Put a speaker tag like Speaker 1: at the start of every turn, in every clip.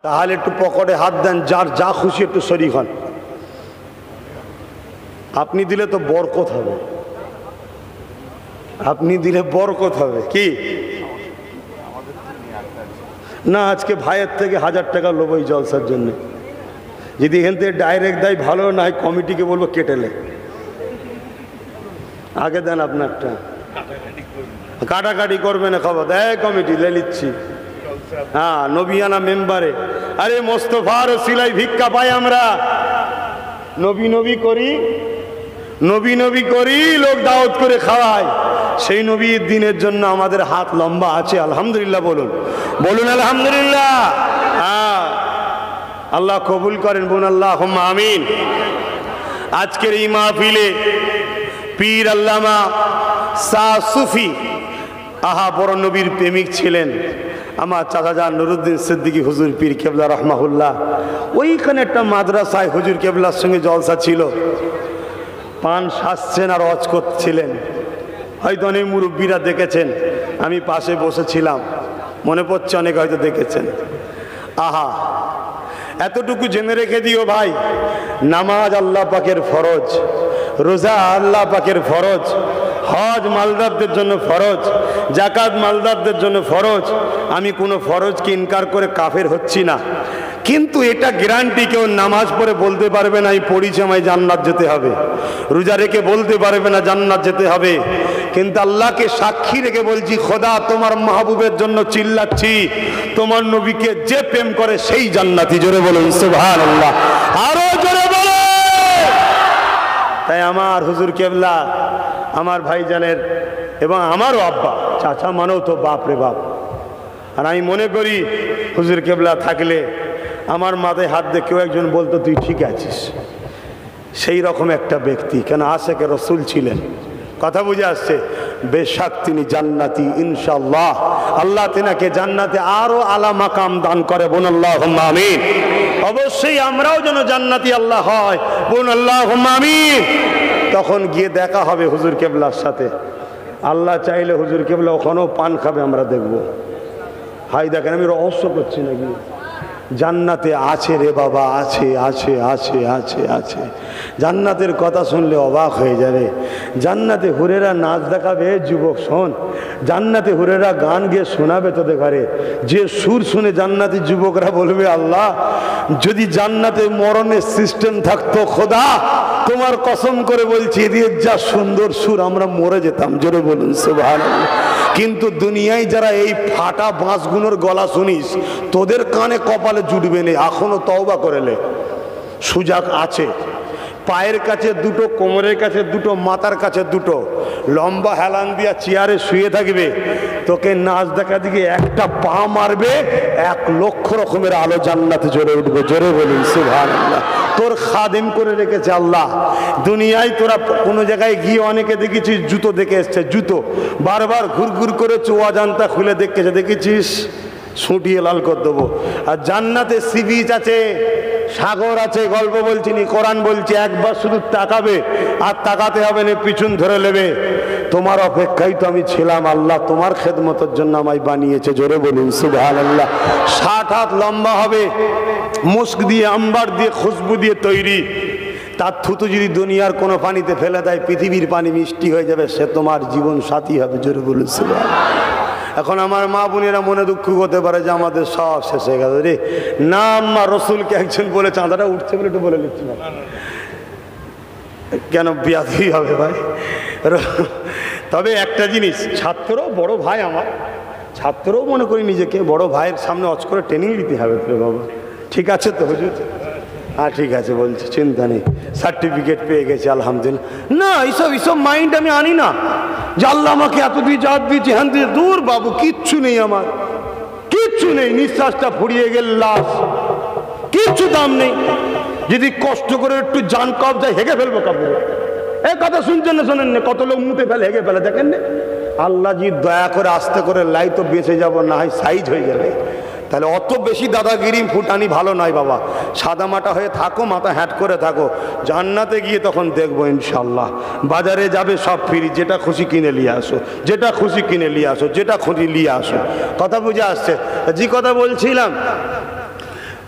Speaker 1: তাহলে একটু পকেটে হাত দেন, যার যা খুশি একটু শরীক হন। আপনি দিলে তো বরকত হবে, আপনি দিলে বরকত হবে। কি না, আজকে ভাইয়ের থেকে 1000 টাকা লোবো এই জলসার জন্য। যদি এখান থেকে ডাইরেক্ট দেয় ভালো, না হয় কমিটিকে বলবো কেটেলে। আগে দেন আপনারটা, কাটাকাটি করবে না, খবর দেয় কমিটি লে নিচ্ছি। হ্যাঁ, নবিয়ানা মেম্বারে, আরে মোস্তফার সিলাই ভিক্ষা পাই আমরা, নবী নবী করি, নবী নবী করি, লোক দাওয়াত করে খাওয়ায়। সেই নবীর দিনের জন্য আমাদের হাত লম্বা আছে, আলহামদুলিল্লাহ বলুন, বলুন আলহামদুলিল্লাহ। হ্যাঁ, আল্লাহ কবুল করেন, বলুন আল্লাহুম্মা আমিন। আজকের এই মাহফিলে পীর আল্লামা শাহ সুফি, আহা বড় নবীর প্রেমিক ছিলেন আমার চাচাজান নুরুদ্দিন সিদ্দিকী হুজুর পীর কেবলা রহমাহুল্লাহ। ওইখানে একটা মাদ্রাসায় হুজুর কেবলার সঙ্গে জলসা ছিল, পান সাজছেন আর ওয়াজ করছিলেন। হয়তো অনেক মুরব্বীরা দেখেছেন, আমি পাশে বসেছিলাম, মনে পড়ছে অনেক হয়তো দেখেছেন। আহা, এতটুকু জেনে রেখে দিও ভাই, নামাজ আল্লাহ পাকের ফরজ, রোজা আল্লাহ পাকের ফরজ, হজ মালদারদের জন্য ফরজ, জাকাত মালদারদের জন্য ফরজ। আমি কোনো ফরজকে ইনকার করে কাফের হচ্ছি না, কিন্তু এটা গ্যারান্টি কেউ নামাজ পড়ে বলতে পারবে না এই পড়িছে আমায় জান্নাত যেতে হবে, রোজা রেখে বলতে পারবে না জান্নাত যেতে হবে। কিন্তু আল্লাহকে সাক্ষী রেখে বলছি, খোদা তোমার মাহবুবের জন্য চিল্লাচ্ছি, তোমার নবীকে যে প্রেম করে সেই জান্নাতি। জোরে বলুন সুবহানাল্লাহ, আরো জোরে বলো। তাই আমার হুজুর কেবলা, আমার ভাইজানের এবং আমারও আব্বা, চাচা মানেও তো বাপ রে বাপ। আর আমি মনে করি হুজুর কেবলা থাকলে আমার মাথায় হাত দিয়ে কেউ একজন বলতো তুই ঠিক আছিস, সেই রকম একটা ব্যক্তি। কেন আশেকে রসুল ছিলেন, কথা বুঝে আসছে। বেশাক তিনি জান্নাতি ইনশাআল্লাহ, আল্লাহ তিনাকে জান্নাতে আরো আলা মাকাম দান করে, বোন আল্লাহুম্মা আমিন। অবশ্যই আমরাও যেন জান্নাতি আল্লাহ হয়, বোন আল্লাহুম্মা আমিন। তখন গিয়ে দেখা হবে হুজুর কেবলার সাথে। আল্লাহ চাইলে হুজুর কেবলা ওখানেও পান খাবে, আমরা দেখব। হাই দেখেন, আমি রহস্য করছি নাকি, জান্নাতে আছে রে বাবা, আছে আছে আছে আছে আছে। জান্নাতের কথা শুনলে অবাক হয়ে যাবে। জান্নাতে হুরেরা নাচ দেখাবে, যুবক শোন, জান্নাতে হুরেরা গান গিয়ে শোনাবে তোদের ঘরে। যে সুর শুনে জান্নাতি যুবকরা বলবে, আল্লাহ যদি জান্নাতে মরণের সিস্টেম থাকতো, খোদা তোমার কসম করে বলছি এদের যা সুন্দর সুর, আমরা মরে যেতাম। জোরে বলুন সুবহানাল্লাহ। কিন্তু দুনিয়ায় যারা এই ফাটা বাঁশগুলোর গলা শুনিস, তোদের কানে কপালে জুটবে না। এখনো তওবা করেলে সুযোগ আছে। পায়ের কাছে দুটো, কোমরের কাছে দুটো, মাথার কাছে দুটো, লম্বা হেলান দিয়া চেয়ারে শুয়ে থাকবে, তোকে নাচ দেখা দিকে একটা পা মারবে, 1 লক্ষ রকমের আলো জান্নাতে জ্বলে উঠবে। জোরে বলুন সুবহানাল্লাহ। তোর খাদেম করে রেখেছে আল্লাহ। দুনিয়ায় তোরা কোনো জায়গায় গিয়ে অনেকে দেখেছিস জুতো দেখে এসছে, জুতো বারবার ঘুরঘুর করে অজান্তা খুলে দেখেছে, দেখেছিস, ছুটিয়ে লাল করে দেবো। আর জান্নাতে সি বিচ আছে, সাগর আছে, গল্প বলছি নি, কোরআন বলছি, একবার শুধু তাকাবে আর তাকাতে হবে না, পিছন ধরে নেবে। তোমার অপেক্ষায় তো আমি ছিলাম, আল্লাহ তোমার খেদমতের জন্য আমায় বানিয়েছে। জোরে বলুন সুবহানাল্লাহ। 60 হাত লম্বা হবে, মুস্ক দিয়ে, আম্বার দিয়ে, খুশবু দিয়ে তৈরি। তার থুতু যদি দুনিয়ার কোনো পানিতে ফেলে দেয়, পৃথিবীর পানি মিষ্টি হয়ে যাবে, সে তোমার জীবন সাথী হবে। জোরে বলুন সুবহানাল্লাহ। এখন আমার মা বোনেরা মনে দুঃখ করতে পারে যে আমাদের সব শেষ হয়ে গেল রে। না আম্মা, রসুলকে একজন বলে চাঁদাটা উঠছে বলে একটু বলে নিচ্ছি না, কেন বিয়াদই হবে ভাই। তবে একটা জিনিস, ছাত্রও বড় ভাই আমার, ছাত্রও মনে করি নিজেকে বড় ভাইয়ের সামনে অচ করে ট্রেনিং দিতে হবে তো বাবা। ঠিক আছে তো হুজুর? হ্যাঁ ঠিক আছে বলছি, চিন্তা নেই, সার্টিফিকেট পেয়ে গেছে আলহামদুলিল্লাহ। না এইসব মাইন্ড আমি আনি না যে আল্লাহ আমাকে এত দিয়ে জাত দিয়েছে, হ্যান দিয়ে। দূর বাবু, কিচ্ছু নেই আমার, কিচ্ছু নেই। নিঃশ্বাসটা ফুরিয়ে গেল, লাশ, কিচ্ছু দাম নেই। যদি কষ্ট করে একটু জান কবজায় হেগে ফেলবো কাপড়ে। এই কথা শুনছেন না শোনেন না? কত লোক মুতে ফেলে, হেগে ফেলে, দেখেন না? আল্লাহ জি দয়া করে আস্তে করে লাই তো বেঁচে যাবো, না হয় সাইজ হয়ে যাবে। তাহলে অত বেশি দাদাগিরি ফুটানি ভালো নয় বাবা। সাদা মাটা হয়ে থাকো, মাথা হ্যাট করে থাকো। জান্নাতে গিয়ে তখন দেখবো ইনশাল্লাহ। বাজারে যাবে সব ফ্রি, যেটা খুশি কিনে নিয়ে আসো, যেটা খুশি কিনে নিয়ে আসো, যেটা খুশি নিয়ে আসো। কথা বুঝে আসছে? যে কথা বলছিলাম,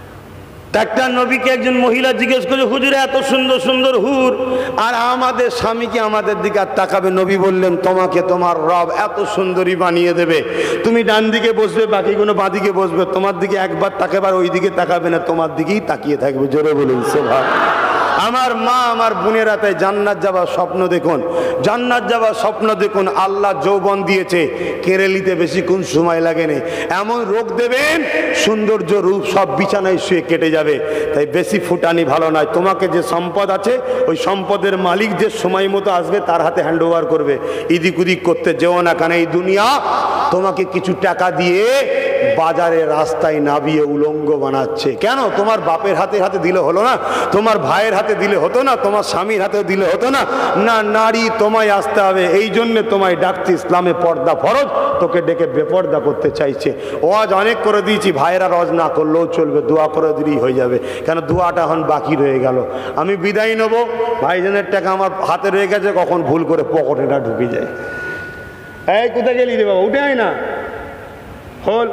Speaker 1: একটা নবীকে একজন মহিলা জিজ্ঞেস করে, হুজুর এত সুন্দর সুন্দর হুর, আর আমাদের স্বামীকে আমাদের দিকে আর তাকাবে? নবী বললেন, তোমাকে তোমার রব এত সুন্দরী বানিয়ে দেবে, তুমি ডান দিকে বসবে, বাকিগুলো বাঁ দিকে বসবে, তোমার দিকে একবার তাকাবে আর ওই দিকে তাকাবে না, তোমার দিকেই তাকিয়ে থাকবে। জোরে বলুন সুবহানাল্লাহ। আমার মা, আমার বোনেরা, তাই জান্নাত যাবার স্বপ্ন দেখুন, জান্নাত যাবার স্বপ্ন দেখুন। আল্লাহ যৌবন দিয়েছে, কেড়ে বেশিক্ষণ সময় লাগেনি। এমন রোগ দেবেন, সৌন্দর্য রূপ সব বিছানায় শুয়ে কেটে যাবে। তাই বেশি ফুটানি ভালো নয়। তোমাকে যে সম্পদ আছে, ওই সম্পদের মালিক যে সময় মতো আসবে তার হাতে হ্যান্ড ওভার করবে। ইদিক উদিক করতে যেও না, কারণ এই দুনিয়া তোমাকে কিছু টাকা দিয়ে বাজারে রাস্তায় নামিয়ে উলঙ্গ বানাচ্ছে। কেন? তোমার বাপের হাতে হাতে দিলে হলো না? তোমার ভাইয়ের হাতে দিলে হতো না? তোমার স্বামীর হাতে দিলে হতো না? না, নারী তোমায় আসতে হবে। এই জন্যে তোমায় ডাকছে, ইসলামে পর্দা ফরজ, তোকে ডেকে বেপর্দা করতে চাইছে। ওয়াজ অনেক করে দিয়েছি, ভাইয়েরা রজ না করলেও চলবে, দোয়া করে দিলেই হয়ে যাবে। কেন? দোয়াটা এখন বাকি রয়ে গেল। আমি বিদায় নেবো, ভাইজানের টাকা আমার হাতে রয়ে গেছে, কখন ভুল করে পকেটেটা ঢুকে যায়। এই কোথায় গেলি রে বাবা? উঠে আয় না, হল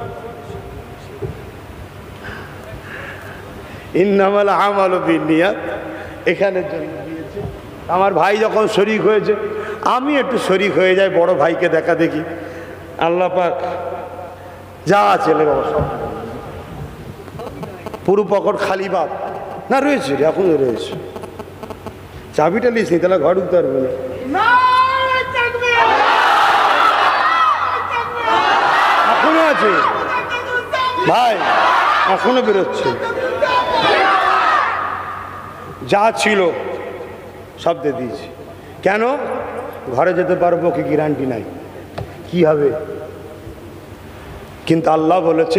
Speaker 1: ইন্নামাল আমালু বিন্নিয়াত, এখানের জন্য দিয়েছে। আমার ভাই যখন শরীক হয়েছে, আমি একটু শরীক হয়ে যাই, বড় ভাইকে দেখা দেখি। আল্লাহ পাক যা ছেলে বাবা সব পুরো পকেট খালি বাপ না, রয়েছে রে, এখনো রয়েছে। চাবিটা লিস নি, তাহলে ঘর ঢুকতে পারবে না। এখনো আছে ভাই, এখনো বেরোচ্ছে। যা ছিল সব দিয়ে দিয়েছি। কেন? ঘরে যেতে পারবো কি গ্যারান্টি নাই, কি হবে? কিন্তু আল্লাহ বলেছে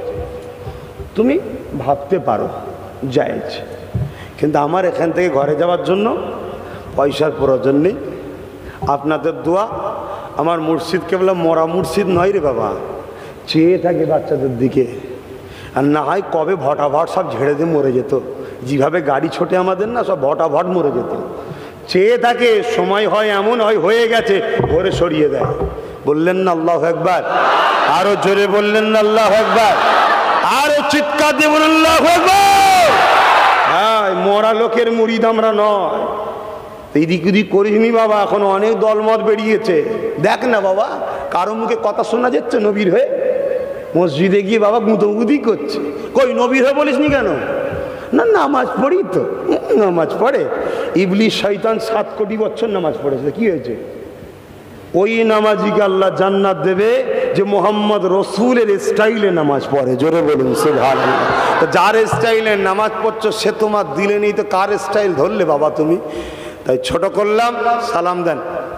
Speaker 1: তুমি ভাবতে পারো, জায়েজ। কিন্তু আমার এখান থেকে ঘরে যাওয়ার জন্য পয়সার প্রয়োজন নেই। আপনাদের দোয়া। আমার মুর্শিদকে বললাম, মরা মুর্শিদ নয় রে বাবা, চেয়ে থাকে বাচ্চাদের দিকে। আর না হয় কবে ভটাভট সব ঝেড়ে দিয়ে মরে যেত। যেভাবে গাড়ি ছোটে আমাদের না, সব ভটাভট মরে যেত। চেয়ে থাকে, সময় হয় এমন হয় হয়ে গেছে, ভরে সরিয়ে দেয়। বললেন না আল্লাহু আকবার? আরো জোরে বললেন না আল্লাহু আকবার? আরো চিৎকার দিয়ে বলুন আল্লাহু আকবার। হ্যাঁ, মরা লোকের মুরিদ আমরা নয়। এদিক ওদিক করিসনি বাবা, এখন অনেক দলমত বেরিয়েছে। দেখ না বাবা, কারো মুখে কথা শোনা যাচ্ছে নবীর হয়ে? মসজিদে গিয়ে বাবা গুঁতোগুঁতি করছে। কই নবীর হয়ে বলিসনি কেন? না, নামাজ পড়ি তো। নামাজ পড়ে? ইবলিস শয়তান 7 কোটি বছর নামাজ পড়েছে, কি হয়েছে? ওই নামাজিকে আল্লাহ জান্নাত দেবে যে মোহাম্মদ রসুলের স্টাইলে নামাজ পড়ে। জোরে বলুন সুবহানাল্লাহ। তো যার স্টাইলে নামাজ পড়ছো সে তোমার দিলে নেই, তো কার স্টাইল ধরলে বাবা তুমি? তাই ছোট করলাম, সালাম দেন।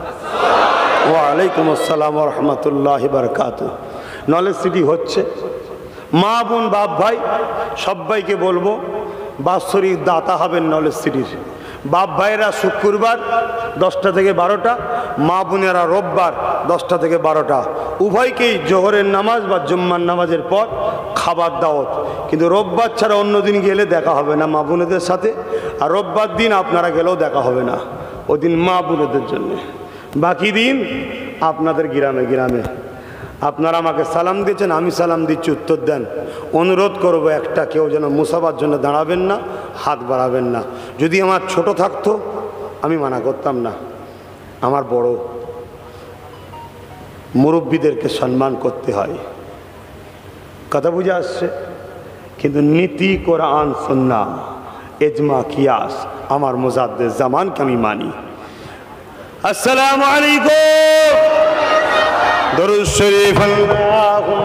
Speaker 1: ওয়ালাইকুম আসসালাম ওয়া রাহমাতুল্লাহি ওয়া বারাকাতুহু। নলেজ সিটি হচ্ছে। মা বোন বাপ ভাই সবাইকে বলবো, বাৎসরিক দাতা হবেন নলেজ সিটির। বাপ ভাইয়েরা শুক্রবার 10টা থেকে 12টা, মা বোনেরা রোববার 10টা থেকে 12টা। উভয়কেই জোহরের নামাজ বা জুম্মার নামাজের পর খাবার দাওয়াত। কিন্তু রোববার ছাড়া অন্য দিন গেলে দেখা হবে না মা বোনেদের সাথে, আর রোববার দিন আপনারা গেলেও দেখা হবে না, ওদিন মা বোনেদের জন্য। বাকি দিন আপনাদের গ্রামে গ্রামে। আপনারা আমাকে সালাম দিয়েছেন, আমি সালাম দিচ্ছি, উত্তর দেন। অনুরোধ করবো একটা, কেউ যেন মুসাফার জন্য দাঁড়াবেন না, হাত বাড়াবেন না। যদি আমার ছোট থাকতো আমি মানা করতাম না। আমার বড় মুরব্বীদেরকে সম্মান করতে হয়, কথা বুঝে আসছে। কিন্তু নীতি, কোরআন, সুন্নাহ, ইজমা, কিয়াস আমার মুজাদ্দিদ জামানকে আমি মানি। আসসালামু আলাইকুম। দরুদ শরীফ।